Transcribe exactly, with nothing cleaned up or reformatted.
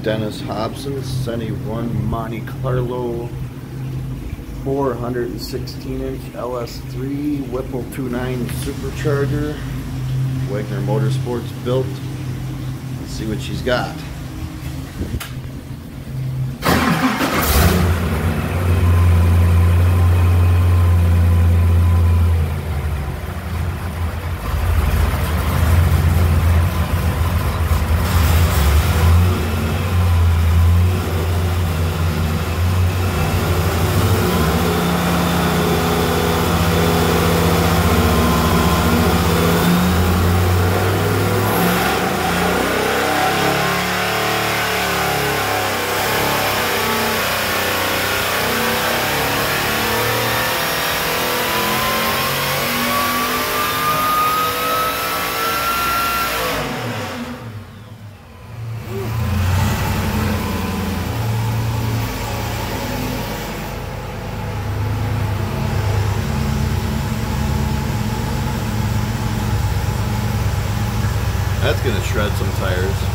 Dennis Hobson, seventy-one Monte Carlo four hundred sixteen inch L S three Whipple two nine Supercharger. Wegner Motorsports built. Let's see what she's got. That's gonna shred some tires.